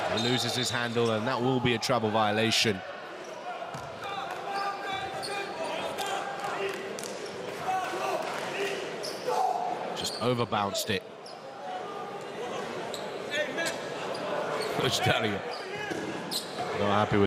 He loses his handle, and that will be a trouble violation. Just overbounced it. Coach telling you. Not happy with